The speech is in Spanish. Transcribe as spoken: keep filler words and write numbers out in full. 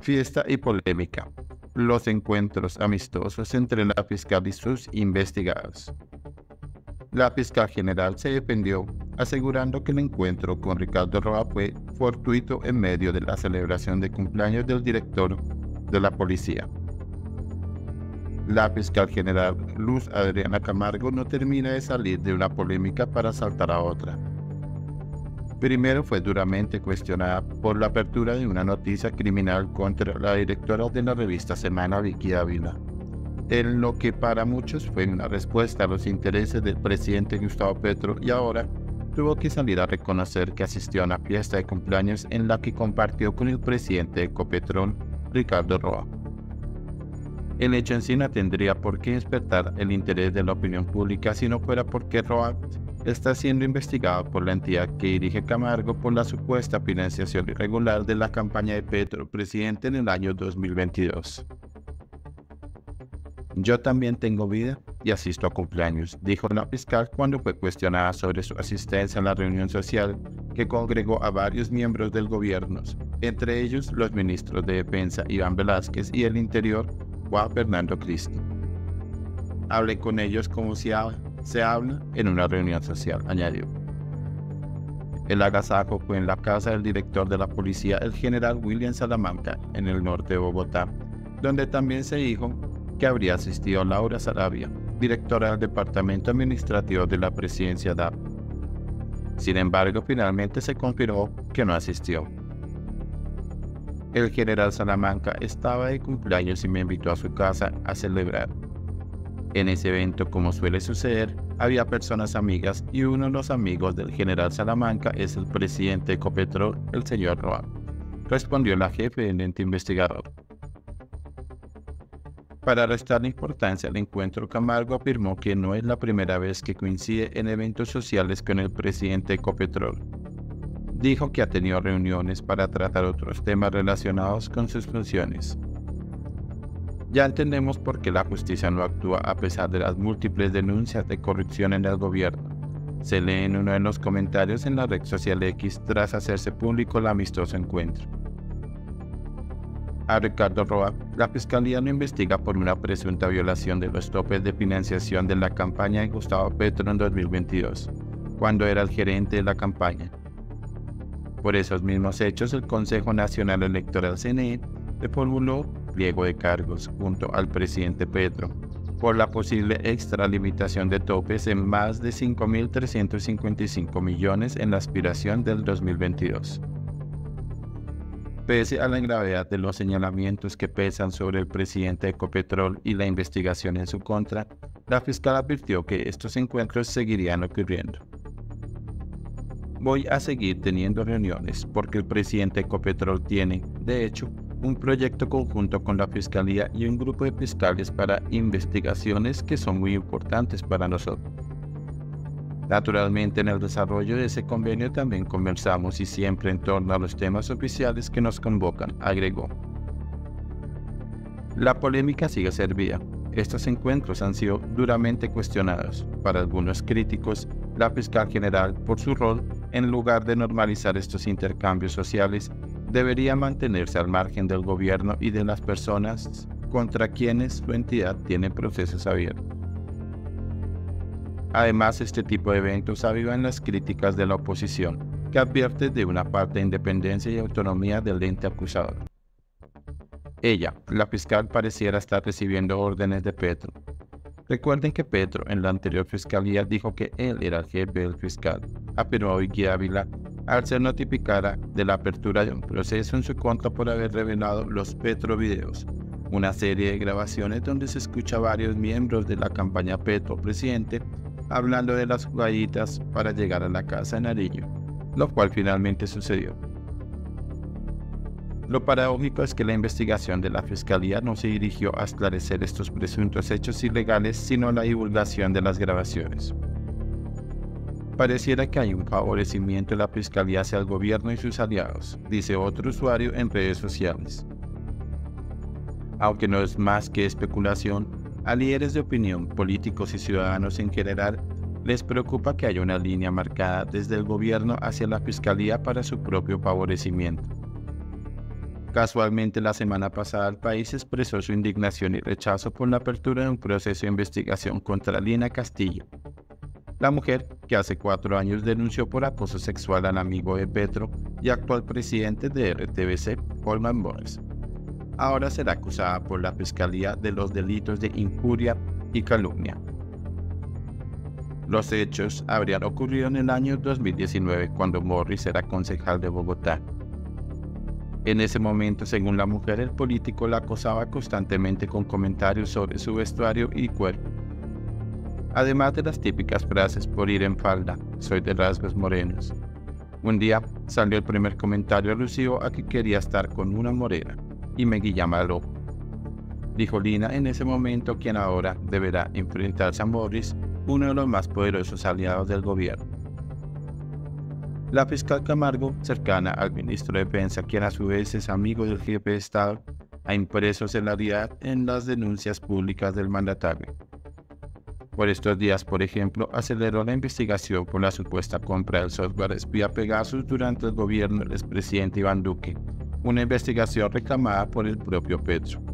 Fiesta y polémica. Los encuentros amistosos entre la fiscal y sus investigados. La fiscal general se defendió, asegurando que el encuentro con Ricardo Roa fue fortuito en medio de la celebración de cumpleaños del director de la policía. La fiscal general Luz Adriana Camargo no termina de salir de una polémica para saltar a otra. Primero fue duramente cuestionada por la apertura de una noticia criminal contra la directora de la revista Semana, Vicky Ávila, en lo que para muchos fue una respuesta a los intereses del presidente Gustavo Petro, y ahora tuvo que salir a reconocer que asistió a una fiesta de cumpleaños en la que compartió con el presidente de Ecopetrol, Ricardo Roa. El hecho en sí no tendría por qué despertar el interés de la opinión pública si no fuera porque Roa está siendo investigado por la entidad que dirige Camargo por la supuesta financiación irregular de la campaña de Petro presidente en el año dos mil veintidós. Yo también tengo vida y asisto a cumpleaños, dijo la fiscal cuando fue cuestionada sobre su asistencia a la reunión social que congregó a varios miembros del gobierno, entre ellos los ministros de Defensa Iván Velázquez y el Interior Juan Fernando Cristo. Hablé con ellos como si se habla en una reunión social, añadió. El agasajo fue en la casa del director de la policía, el general William Salamanca, en el norte de Bogotá, donde también se dijo que habría asistido Laura Sarabia, directora del Departamento Administrativo de la Presidencia D A P. Sin embargo, finalmente se confirmó que no asistió. El general Salamanca estaba de cumpleaños y me invitó a su casa a celebrar. En ese evento, como suele suceder, había personas amigas y uno de los amigos del general Salamanca es el presidente de Ecopetrol, el señor Roa, respondió la jefe del ente investigador. Para restarle importancia al encuentro, Camargo afirmó que no es la primera vez que coincide en eventos sociales con el presidente de Ecopetrol. Dijo que ha tenido reuniones para tratar otros temas relacionados con sus funciones. Ya entendemos por qué la justicia no actúa a pesar de las múltiples denuncias de corrupción en el gobierno, se lee en uno de los comentarios en la red social X tras hacerse público el amistoso encuentro. A Ricardo Roa, la fiscalía lo investiga por una presunta violación de los topes de financiación de la campaña de Gustavo Petro en dos mil veintidós, cuando era el gerente de la campaña. Por esos mismos hechos, el Consejo Nacional Electoral C N E le formuló pliego de cargos junto al presidente Petro por la posible extralimitación de topes en más de cinco mil trescientos cincuenta y cinco millones en la aspiración del dos mil veintidós. Pese a la gravedad de los señalamientos que pesan sobre el presidente de Ecopetrol y la investigación en su contra, la fiscal advirtió que estos encuentros seguirían ocurriendo. Voy a seguir teniendo reuniones porque el presidente de Ecopetrol tiene, de hecho, un proyecto conjunto con la Fiscalía y un grupo de fiscales para investigaciones que son muy importantes para nosotros. Naturalmente, en el desarrollo de ese convenio también conversamos y siempre en torno a los temas oficiales que nos convocan, agregó. La polémica sigue servida. Estos encuentros han sido duramente cuestionados. Para algunos críticos, la fiscal general, por su rol, en lugar de normalizar estos intercambios sociales, debería mantenerse al margen del gobierno y de las personas contra quienes su entidad tiene procesos abiertos. Además, este tipo de eventos avivan las críticas de la oposición, que advierte de una parte de independencia y autonomía del ente acusador. Ella, la fiscal, pareciera estar recibiendo órdenes de Petro. Recuerden que Petro en la anterior fiscalía dijo que él era el jefe del fiscal, afirmó Vicky Ávila, al ser notificada de la apertura de un proceso en su contra por haber revelado los Petro Videos, una serie de grabaciones donde se escucha a varios miembros de la campaña Petro presidente hablando de las jugaditas para llegar a la casa de Nariño, lo cual finalmente sucedió. Lo paradójico es que la investigación de la Fiscalía no se dirigió a esclarecer estos presuntos hechos ilegales, sino a la divulgación de las grabaciones. Pareciera que hay un favorecimiento de la Fiscalía hacia el gobierno y sus aliados, dice otro usuario en redes sociales. Aunque no es más que especulación, a líderes de opinión, políticos y ciudadanos en general, les preocupa que haya una línea marcada desde el gobierno hacia la Fiscalía para su propio favorecimiento. Casualmente, la semana pasada el país expresó su indignación y rechazo por la apertura de un proceso de investigación contra Lina Castillo, la mujer que hace cuatro años denunció por acoso sexual al amigo de Petro y actual presidente de R T V C, Holman Morris. Ahora será acusada por la Fiscalía de los delitos de injuria y calumnia. Los hechos habrían ocurrido en el año dos mil diecinueve, cuando Morris era concejal de Bogotá. En ese momento, según la mujer, el político la acosaba constantemente con comentarios sobre su vestuario y cuerpo. Además de las típicas frases por ir en falda, soy de rasgos morenos. Un día salió el primer comentario alusivo a que quería estar con una morena, y me guillaba el ojo, dijo Lina en ese momento, quien ahora deberá enfrentarse a Morris, uno de los más poderosos aliados del gobierno. La fiscal Camargo, cercana al ministro de Defensa, quien a su vez es amigo del jefe de Estado, ha impreso celeridad en las denuncias públicas del mandatario. Por estos días, por ejemplo, aceleró la investigación por la supuesta compra del software espía Pegasus durante el gobierno del expresidente Iván Duque, una investigación reclamada por el propio Petro.